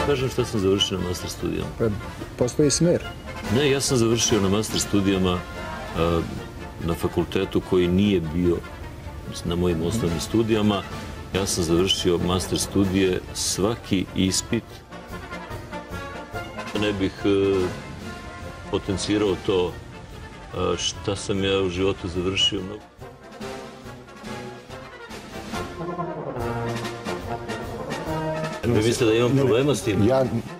kažem šta sam završio na master studijama. Postoji smer. Ne, ja sam završio na master studijama na fakultetu koji nije bio na mojim osnovnim studijama. Ja sam završio master studije, svaki ispit. Ne bih potencirao to šta sam ja u životu završio. Vi mislite da imam problema s tim?